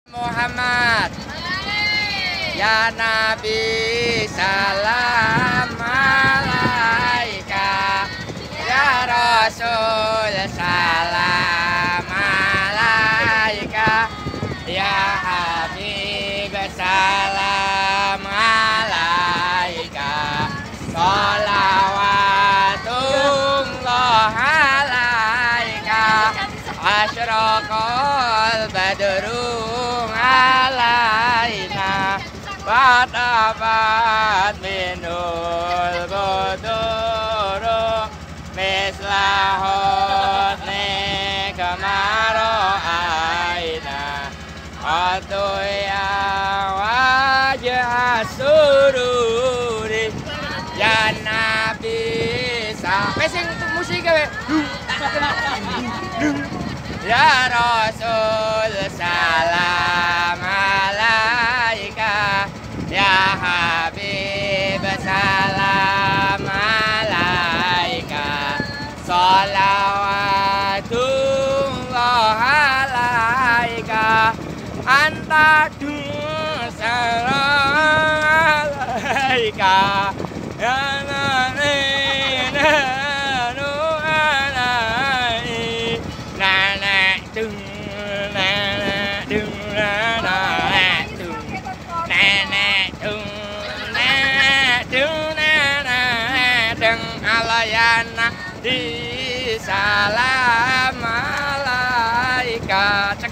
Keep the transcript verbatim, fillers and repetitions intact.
Muhammad ya Nabi salam alaika ya Rasul salam alaika ya Habib salam alaika sholawatullah alaika asyraqal badru alaina batabat minul buduru mislahut ni kamaro aina atuya wajah sururi ya Nabi sampai sing untuk musik gawe ya Rasul salam alaika ya Habib salam alaika sholawatullah alaika anta salam alaika ya Nabi alayana di salam alaika.